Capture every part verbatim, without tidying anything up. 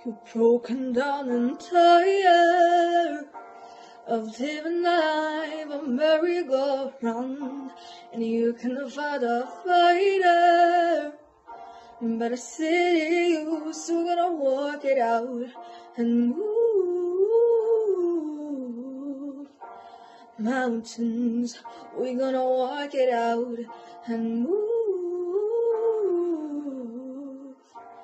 You're broken down and tired of living life a merry-go-round, and you can fight a fighter, but I see you still gonna work it out and move mountains. We're gonna work it out and move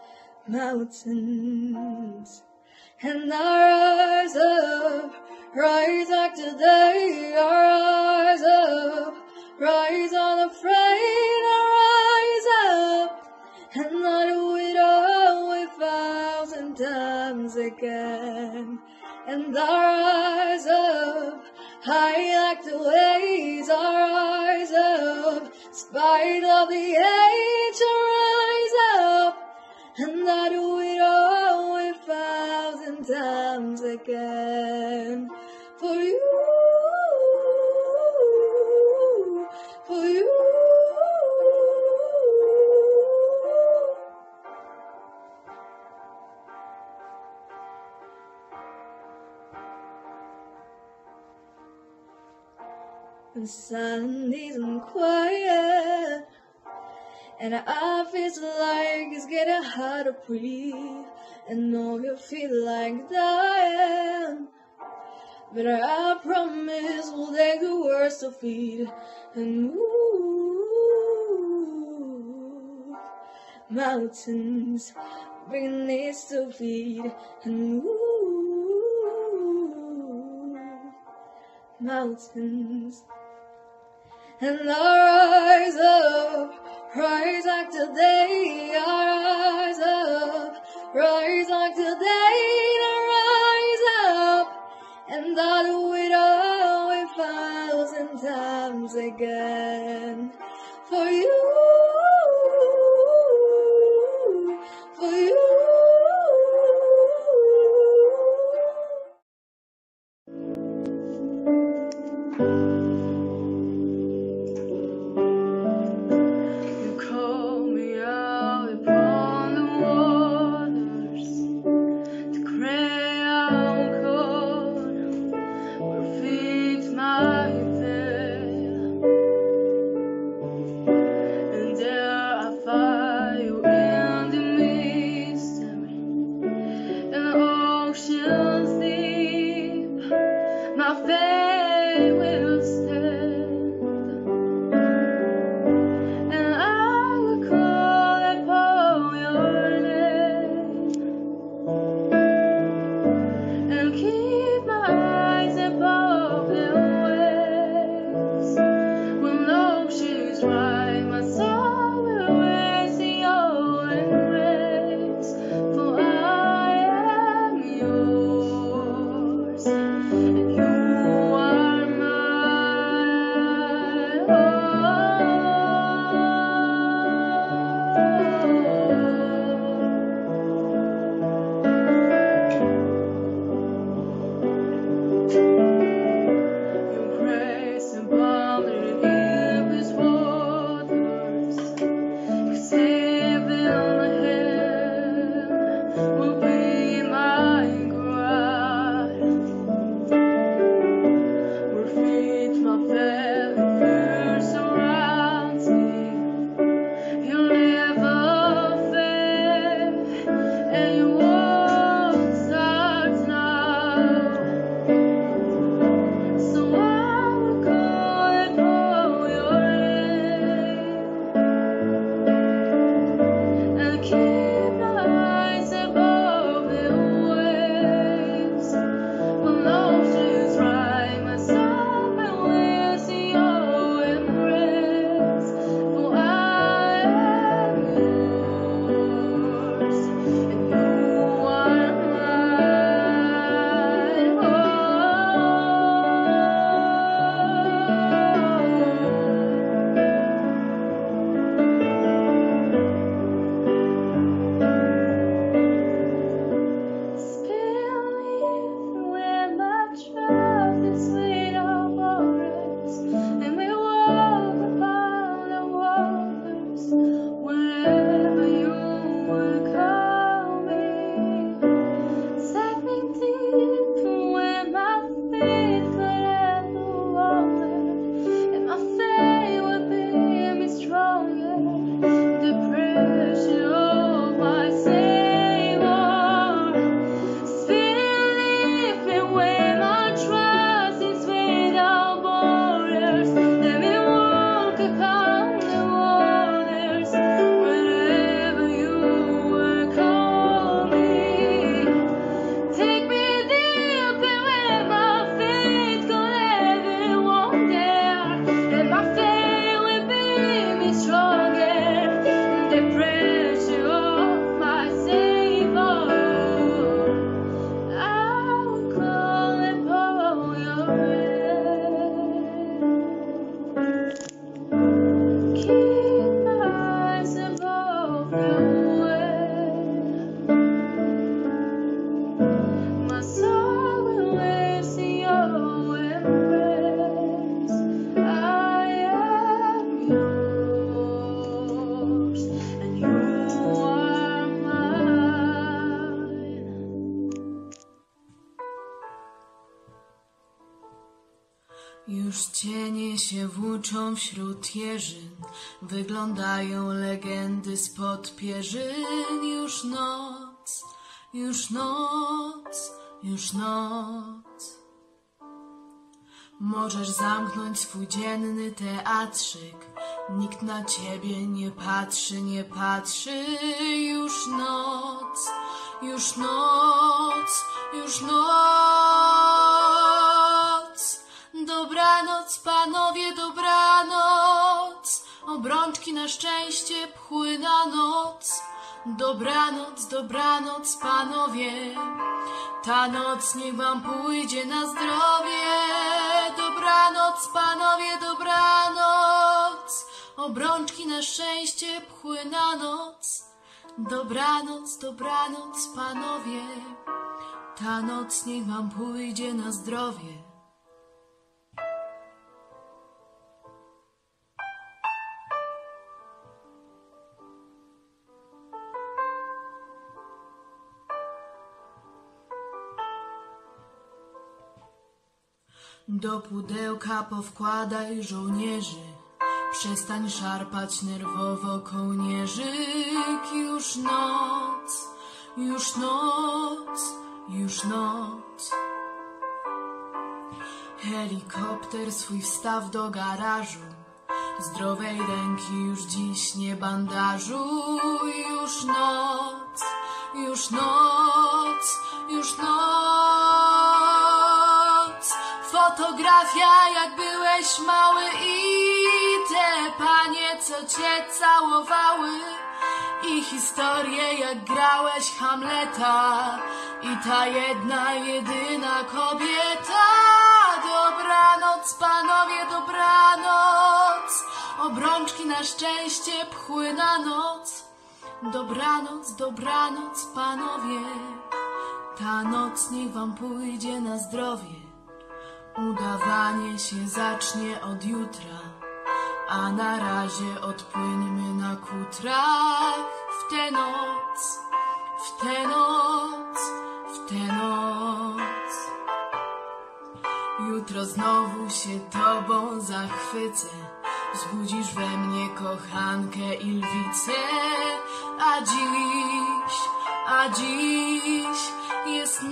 mountains. And I rise up, rise like today. I rise up, rise unafraid. I rise up, and I do it all a thousand times again. And I rise up, high like the waves. I rise up, spite of the age. I rise up, and I do it all a thousand times again. For you, for you. And silence isn't quiet, and I feel like it's getting hard to breathe. And know you feel like dying, but I promise we'll take the worst to feed and move mountains, bringing this to feed and move mountains. And I rise up, rise like today. I rise up, rise like today. I rise up, and I do it all a thousand times again. For you, for you. Już cienie się włóczą wśród jeżyn, wyglądają legendy spod pierzyn. Już noc, już noc, już noc. Możesz zamknąć swój dzienny teatrzyk, nikt na ciebie nie patrzy, nie patrzy. Już noc, już noc, już noc. Dobranoc, panowie, dobranoc. Obrączki na szczęście pchły na noc. Dobranoc, dobranoc, panowie. Ta noc niech wam pójdzie na zdrowie. Dobranoc, panowie, dobranoc. Obrączki na szczęście pchły na noc. Dobranoc, dobranoc, panowie. Ta noc niech wam pójdzie na zdrowie. Do pudełka powkładaj żołnierzy, przestań szarpać nerwowo kołnierzyk. Już noc, już noc, już noc. Helikopter swój wstaw do garażu, zdrowej ręki już dziś nie bandażuj. Już noc, już noc, już noc. Fotografia jak byłeś mały i te panie co cię całowały, i historie jak grałeś Hamleta i ta jedna, jedyna kobieta. Dobranoc, panowie, dobranoc. Obrączki na szczęście pchły na noc. Dobranoc, dobranoc, panowie. Ta noc niech wam pójdzie na zdrowie. Udawanie się zacznie od jutra, a na razie odpłyńmy na kutrach. W tę noc, w tę noc, w tę noc. Jutro znowu się tobą zachwycę, wzbudzisz we mnie kochankę i lwicę. A dziś, a dziś jest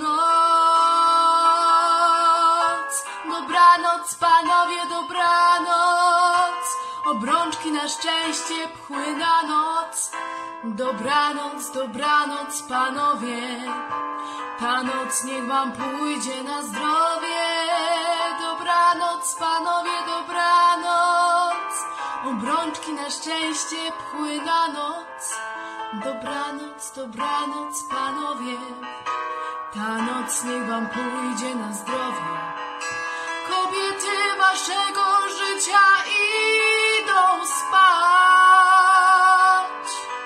noc. Dobranoc, panowie, dobranoc. Obrączki na szczęście pchły na noc. Dobranoc, dobranoc, panowie. Ta noc niech wam pójdzie na zdrowie. Dobranoc, panowie, dobranoc. Obrączki na szczęście pchły na noc. Dobranoc, dobranoc, panowie. Ta noc niech wam pójdzie na zdrowie. Kobiety waszego życia idą spać.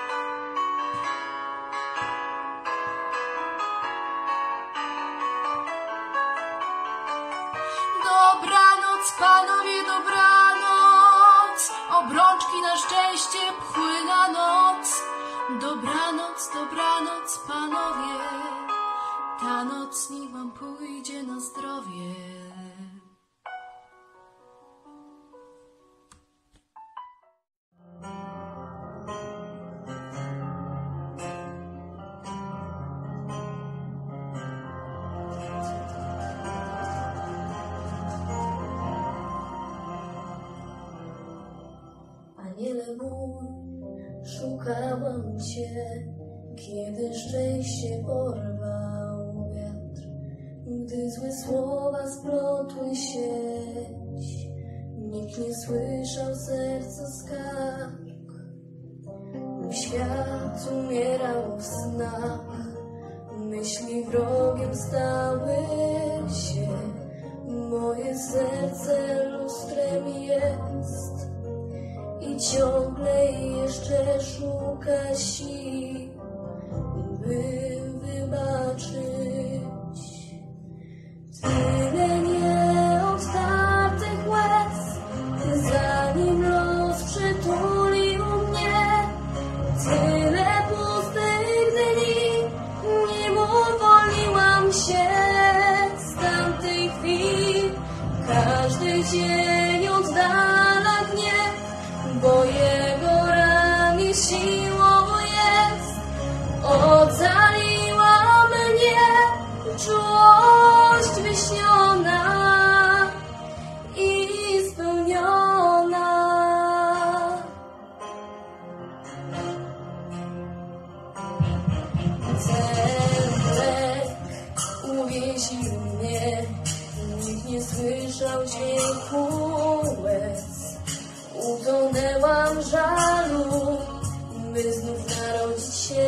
Dobranoc, panowie, dobranoc. Obrączki na szczęście pchły na noc. Dobranoc, dobranoc, panowie. Ta noc niech wam pójdzie na zdrowie. Aniele mój, szukałam cię, kiedy szczęście porwał wiatr, gdy złe słowa splotły sieć, nikt nie słyszał serca skarg. Mój świat umierał w snach, myśli wrogiem stały się, moje serce lustrem jest. I ciągle jeszcze szuka sił, by wybaczyć. Tyle nieotwartych łez, zanim los przytulił mnie. Tyle pustych dni, nim uwolniłam się z tamtej chwili. Każdy dzień ci mnie, nikt nie słyszał dźwięku łez. Utonęłam w żalu, by znów narodzić się.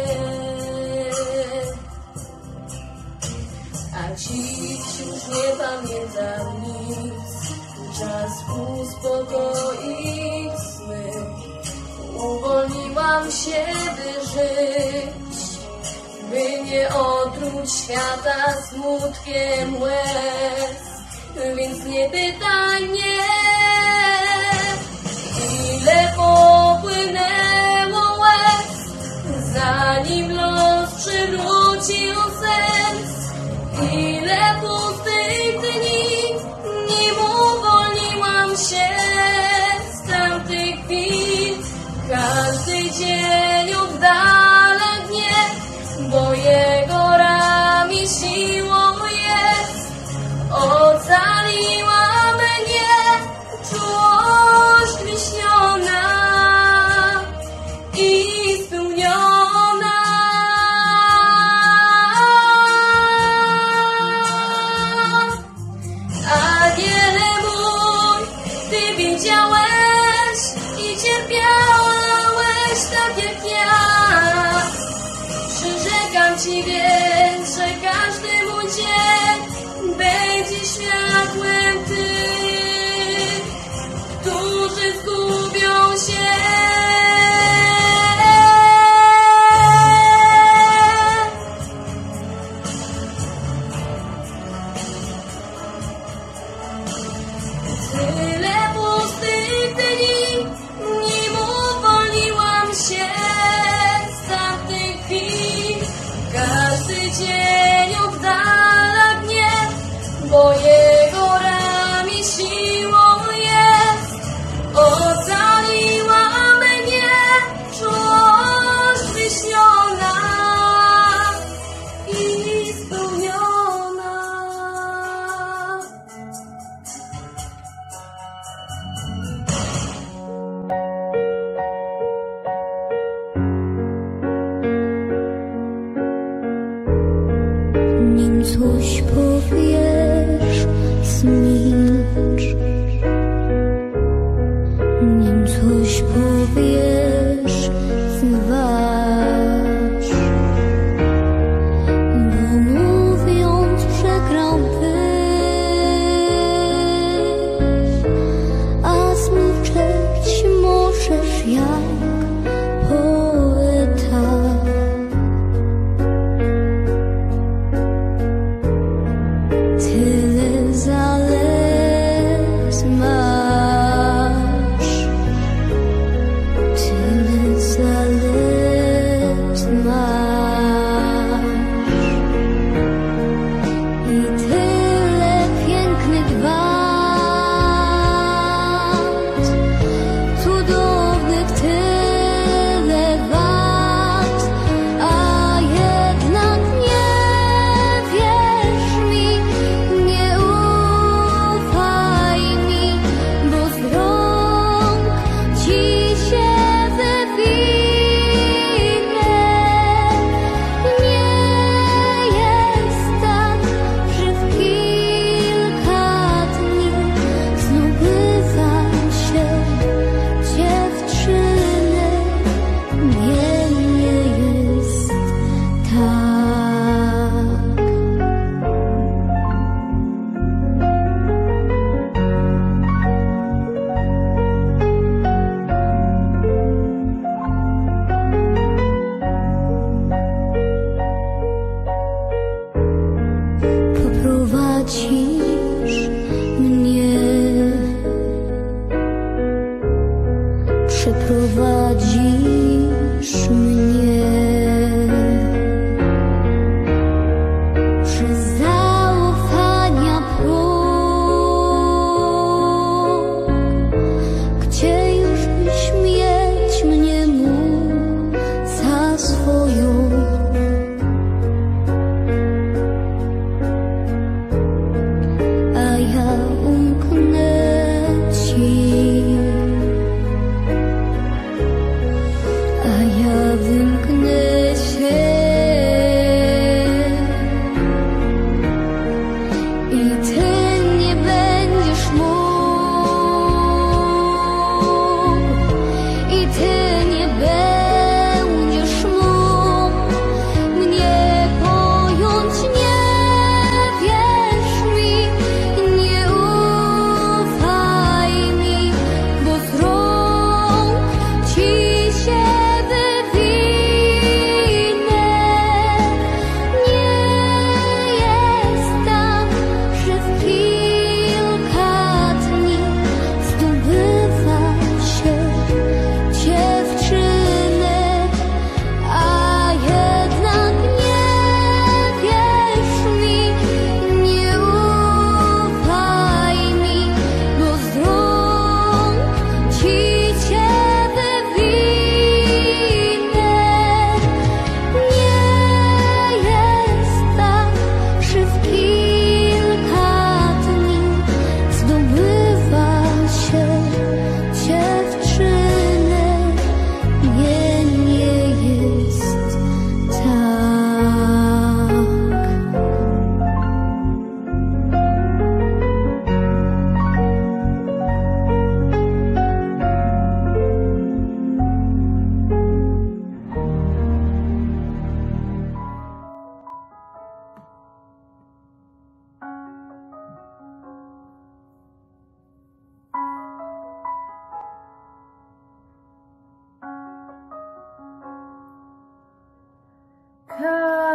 A dziś już nie pamiętam nic, czas uspokoić sny. Uwolniłam się, by żyć, by nie otruć świata smutkiem łez. Więc nie pytaj mnie, ile popłynęło łez, zanim los przywrócił sens. Ile pustych dni, nim uwolniłam się z tamtych chwil. Każdy dzień oddala gniew, bo jego ramię siłą jest. Ocaliła mnie czułość wyśniona i spełniona. Aniele mój, ty widziałeś i cierpiałeś tak jak ja. Przyrzekam ci więc, że każdy mój dzień będzie światłem tych, którzy zgubią się. Tyle pustych dni, nim uwolniłam się z tamtych chwil. Każdy dzień oddala gniew, bo jego ramię siłą jest. Ocaliła mnie czułość wyśniona i spełniona. Nim coś powiesz, zmilcz. Nim coś powiesz, zważ. Bo mówiąc przegrałbyś, a zmilczeć możesz jak poeta. Tyle zależy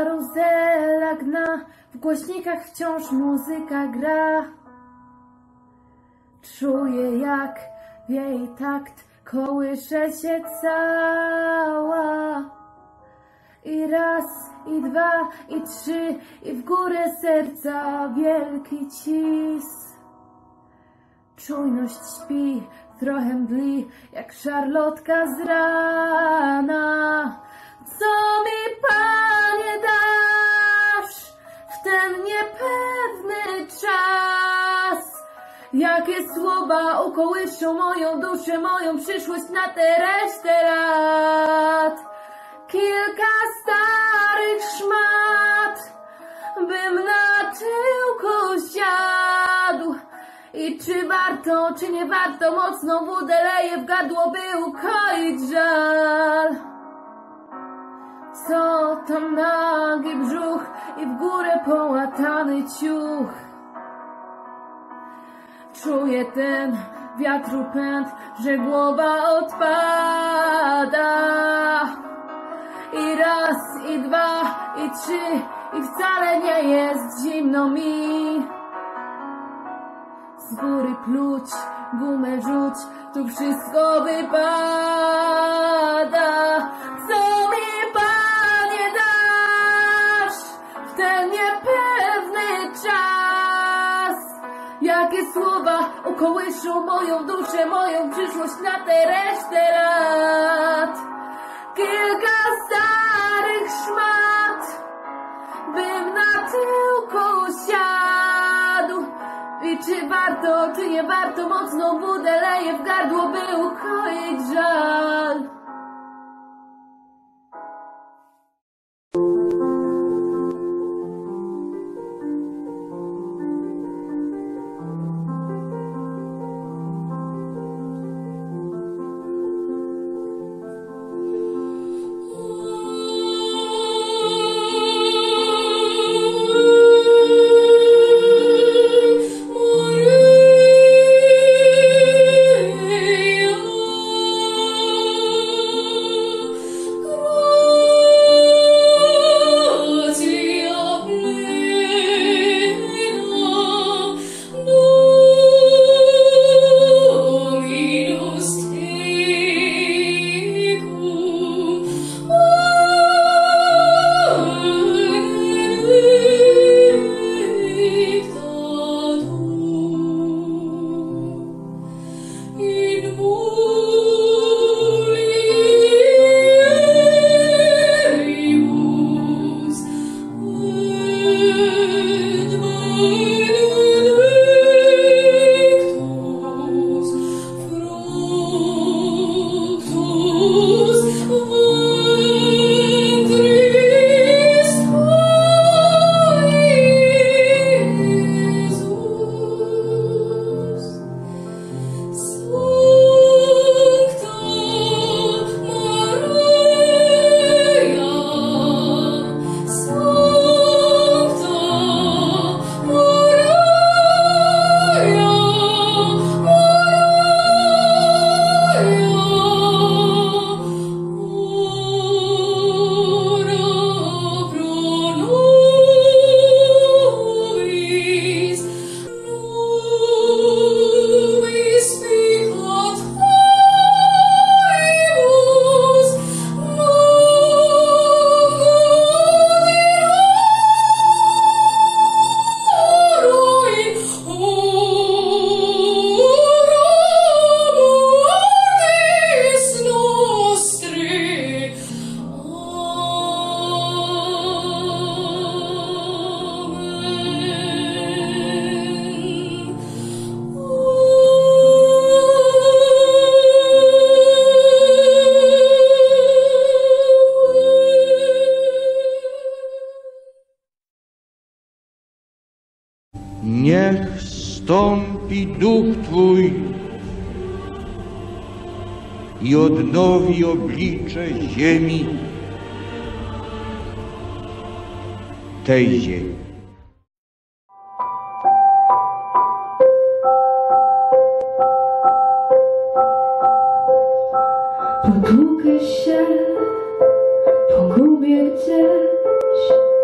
Karuzela gna, w głośnikach wciąż muzyka gra. Czuję, jak w jej takt kołysze się cała. I raz, i dwa, i trzy, i w górę serca wielki cis. Czujność śpi, trochę mdli, jak szarlotka z rana. Co mi, Panie, dasz w ten niepewny czas? Jakie słowa ukołyszą moją duszę, moją przyszłość na tę resztę lat? Kilka starych szmat, bym na tyłku siadł. I czy warto, czy nie warto, mocno wódę leję w gardło, by ukoić żal. Co tam nagi brzuch i w górę połatany ciuch. Czuję ten wiatru pęd, że głowa odpada. I raz, i dwa, i trzy, i wcale nie jest zimno mi. Z góry pluć, gumę rzuć, tu wszystko wypada. Co mi, Panie, dasz w ten niepewny czas? Jakie słowa ukołyszą moją duszę, moją przyszłość na tę resztę lat? Kilka starych szmat, bym na tyłku siadł. I czy warto, czy nie warto, mocno wódę leję w gardło, by ukoić żal. Niech stąpi duch Twój i odnowi oblicze ziemi, tej ziemi. Potłukę się, pogubię gdzieś.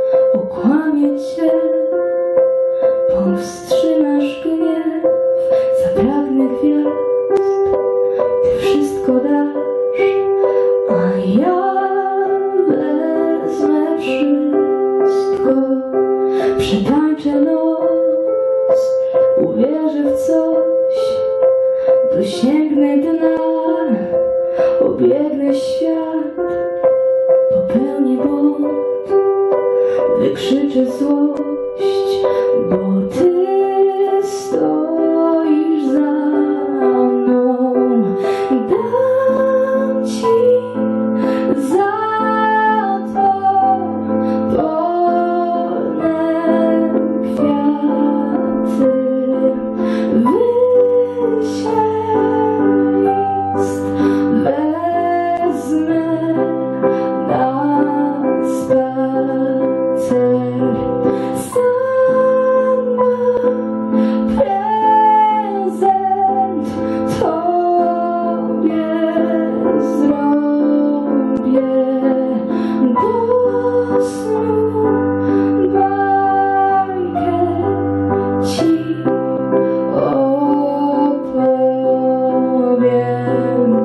złamie cię, powstrzymasz gniew, zapragnę gwiazd, ty wszystko dasz, a ja wezmę wszystko. Przetańczę noc, uwierzę w coś, dosięgnę dna, obiegnę świat, popełnię błąd, wykrzyczę złość, bo ty stoisz za mną. Dam ci za to polne kwiaty, wyślę list, wezmę na spacer. Sam mam prezent tobie zrobię, do snu bajkę ci opowiem.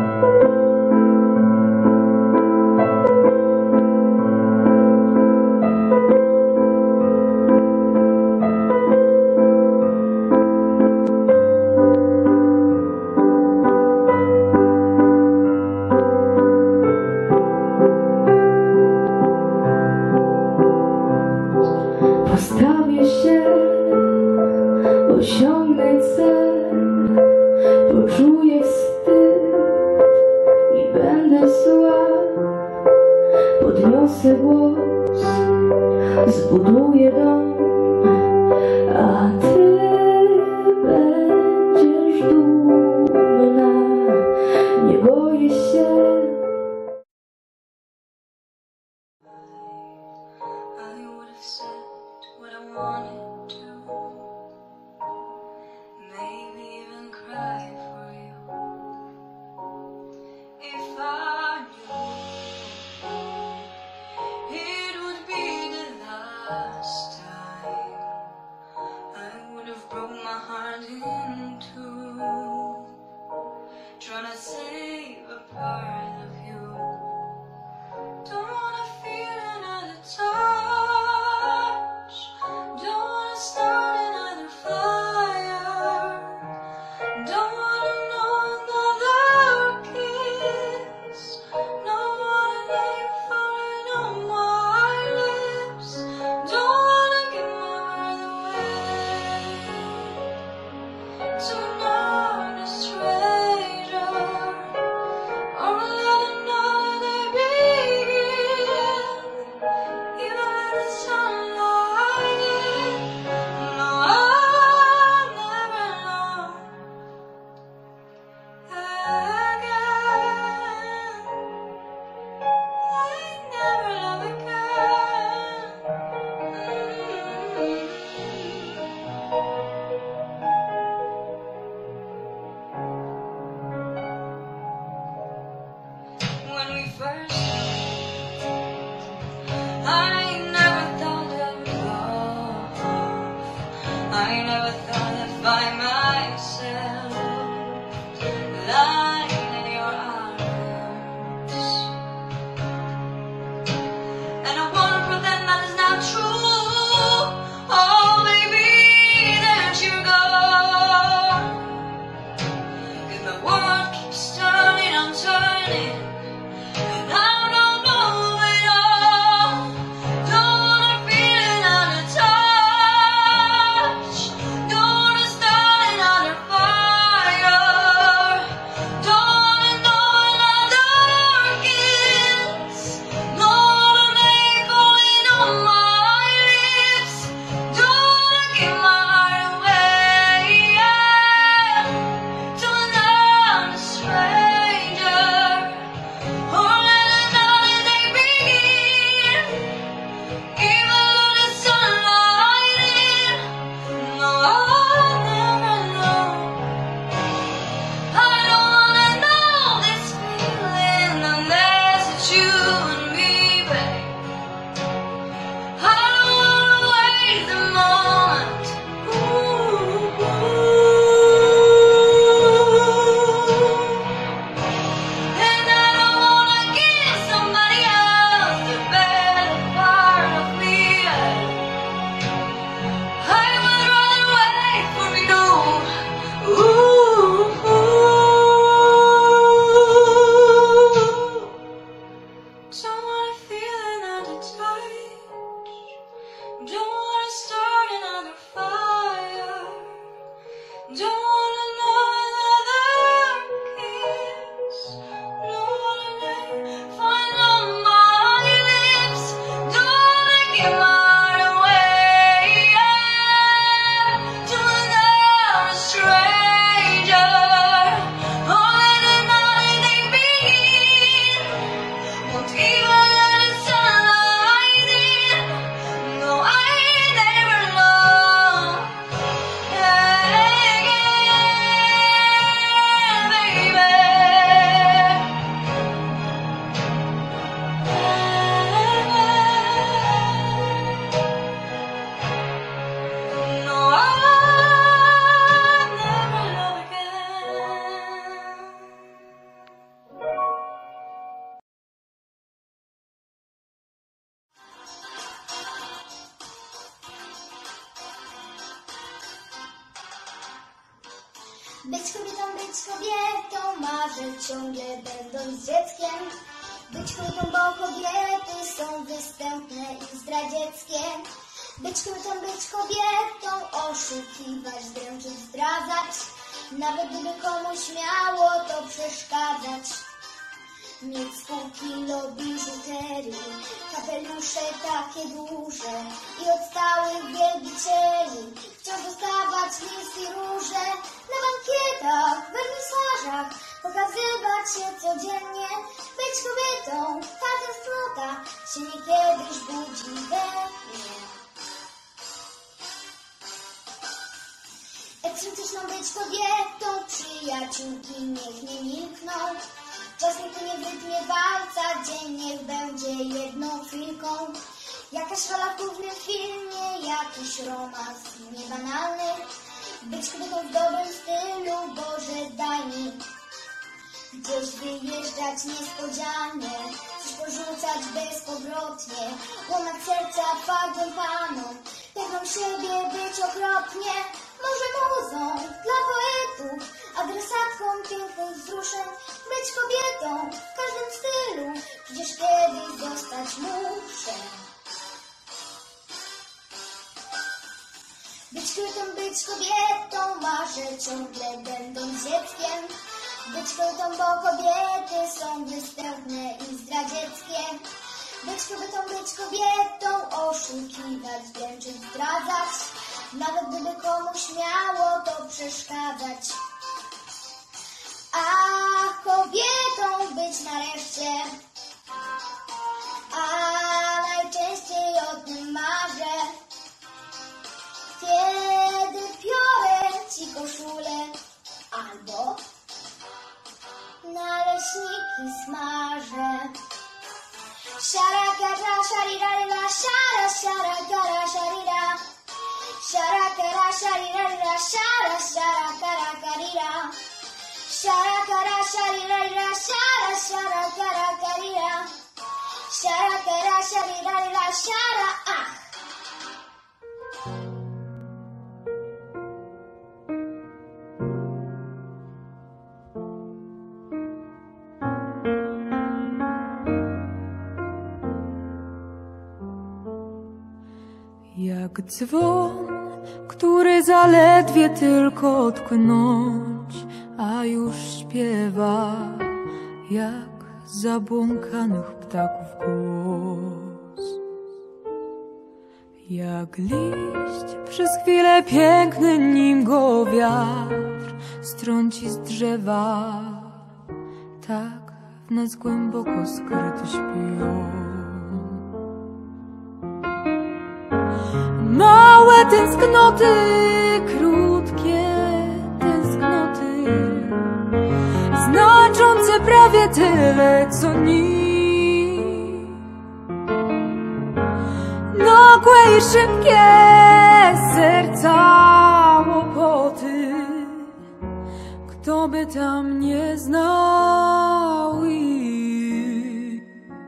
Postawię się, osiągnę cel, poczuję wstyd, nie będę zła, podniosę głos, zbuduję dom, a ty będziesz dumna, nie boję się. I would have said what I wanted to, maybe even cry for you, if I knew it would be the last time. I would have broke my heart in two, trying to save a part of you. Don't wanna feel another touch, don't Być kobietą, być kobietą, marzę ciągle będąc dzieckiem. Być kobietą, bo kobiety są występne i zdradzieckie. Być kobietą, być kobietą, oszukiwać, dręczyć, zdradzać. Nawet gdyby komuś miało to przeszkadzać. Mieć spółki, lobby, biżuterii, kapelusze takie duże i od stałych wielbicieli wciąż dostawać listy i róże. Na bankietach, wernisażach pokazywać się codziennie. Być kobietą, ta tęsknota się niekiedyś budzi we mnie. Ekscentryczną być kobietą, przyjaciółki niech nie milkną. Czas niech nie wytnie walca, dzień niech będzie jedną chwilką. Jakaś rola w głównym filmie, jakiś romans niebanalny. Być kobietą w dobrym stylu, Boże daj mi. Gdzieś wyjeżdżać niespodzianie, coś porzucać bezpowrotnie. Łamać serca twardym panom, pewną siebie być okropnie. Może muzą dla poetów, adresatką pięknych wzruszeń. Być kobietą w każdym stylu, przecież kiedyś zostać muszę. Być kobietą, być kobietą, marzę ciągle będąc dzieckiem. Być kobietą, bo kobiety są występne i zdradzieckie. Być kobietą, być kobietą, oszukiwać, dręczyć, zdradzać. Nawet gdyby komuś miało to przeszkadzać. A kobietą być nareszcie, a najczęściej o tym marzę. Kiedy piorę ci koszulę albo naleśniki smażę. Siara kara szarira rira, siara siara kara szarira. Siara kara szarira rira, siara siara kara karira. Siara kara szarira rira, siara siara kara karira. Siara kara szarira rira, siara ach. Jak dzwon, który zaledwie tylko tknąć, a już śpiewa jak zabłąkanych ptaków głos. Jak liść przez chwilę piękny, nim go wiatr strąci z drzewa, tak w nas głęboko skryty śpią. Małe tęsknoty, krótkie tęsknoty, znaczące prawie tyle, co nic. Nagłe i szybkie serca łopoty, kto by tam nie znał ich.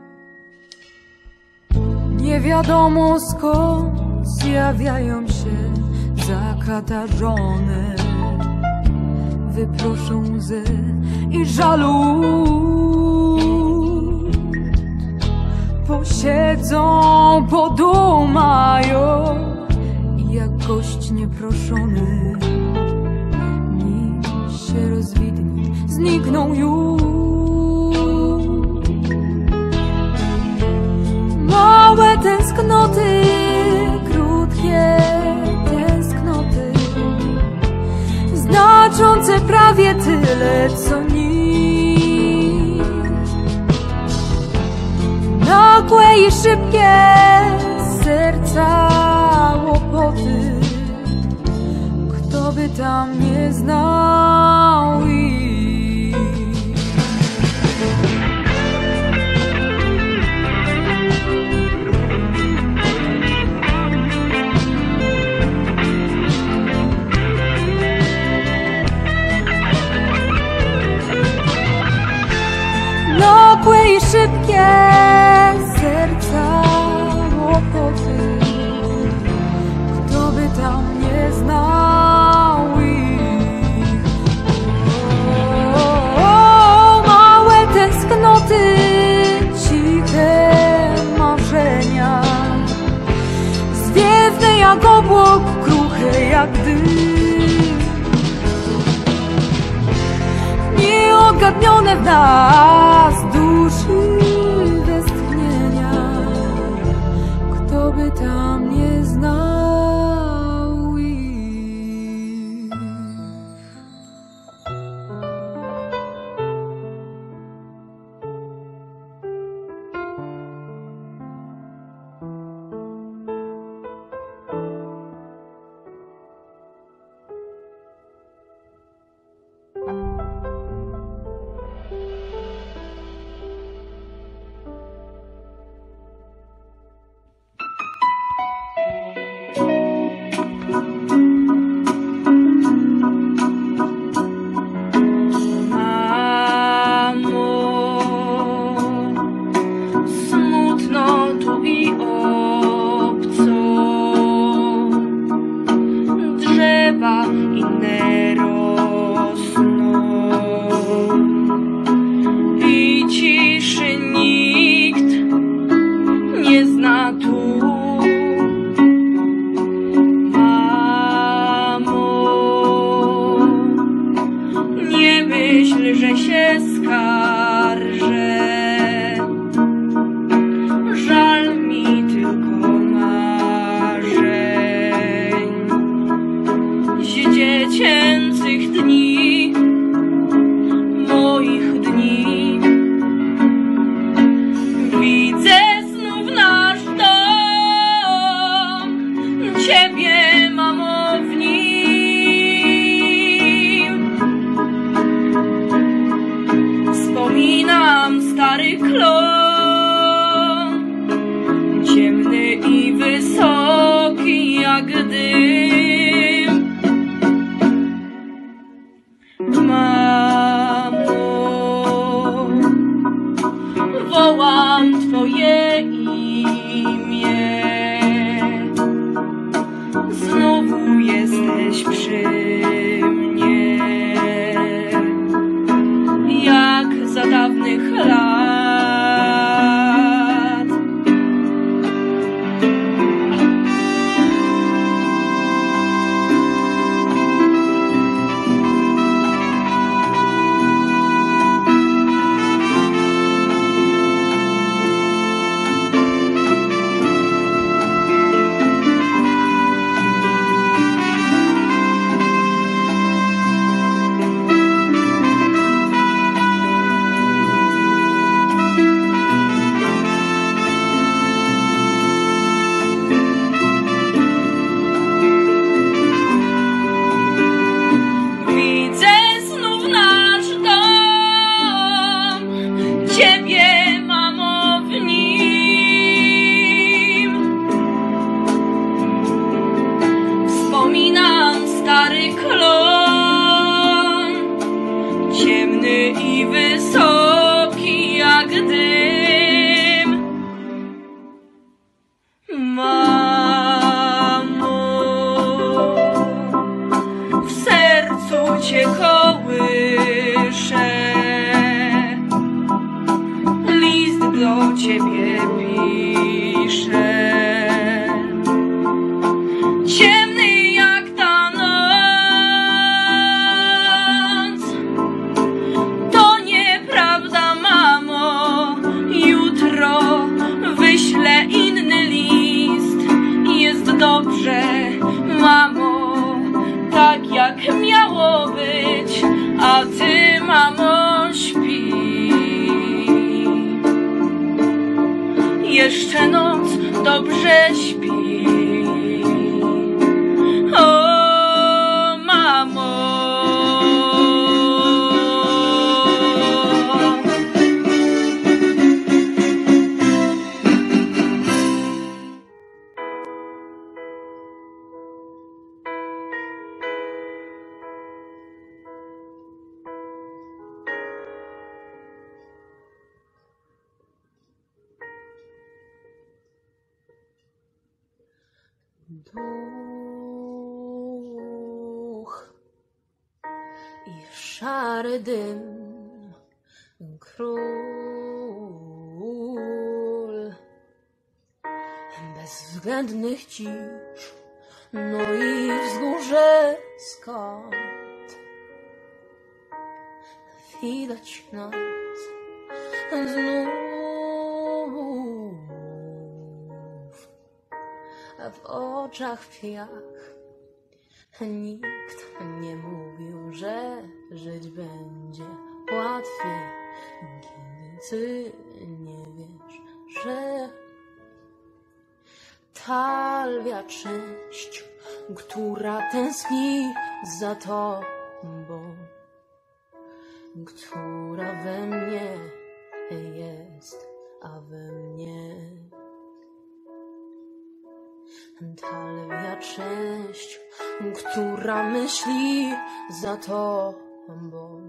Nie wiadomo skąd zjawiają się zakatarzone, wyproszą łzy i żalu. Posiedzą, podumają i jak gość nieproszony, nim się rozwidni, znikną już. Małe tęsknoty, jak dym. Nieogadnione w nas duszy westchnienia, kto by tam nie znał ich. Że się skarżę, żal mi tylko marzeń z dziecięcych dni, moich dni. Widzę znów nasz dom, ciebie, mamo, w nim. Wspominam stary klon, ciemny i wysoki jak dym. Mamo, wołam twoje imię, znowu jesteś przy mnie, jak za dawnych lat. Ciebie, mamo, w nim. Wspominam stary klon, ciemny i wysoki jak dym. Mamo, w sercu cię kołyszę, do ciebie piszę. Ciemny jak ta noc, to nieprawda, mamo. Jutro wyślę inny list. Jest dobrze, mamo, tak jak miało być, a ty, mamo, śpi. Jeszcze noc dobrze śpi. O, mamo. Duch i szary dym, król bezwzględnych cisz, no i wzgórze, skąd widać nas znów. W oczach piach nikt nie mówił, że żyć będzie łatwiej, kiedy ty nie wiesz, że ta lwia część, która tęskni za tobą, która we mnie jest, a we mnie ta lwia część, która myśli za tobą.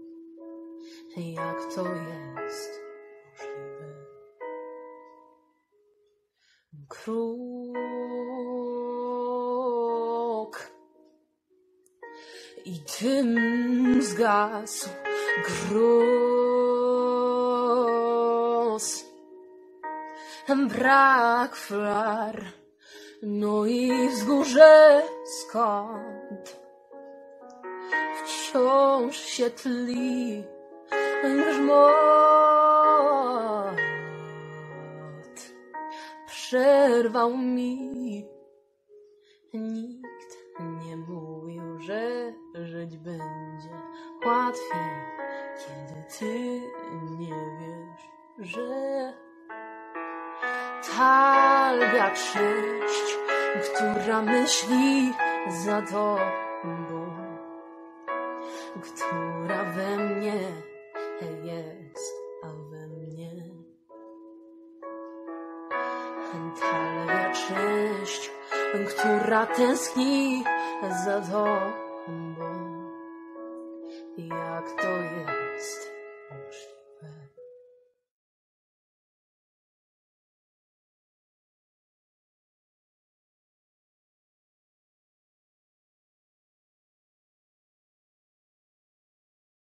Jak to jest możliwe? Kruk i dym zgasł, gruz, brak flar, no i wzgórze, skąd wciąż się tli grzmot. Przerwał mi, nikt nie mówił, że żyć będzie łatwiej, kiedy ty nie wiesz, że ta lwia część, która myśli za tobą, która we mnie jest, a we mnie ta lwia część, która tęskni za tobą. Jak to jest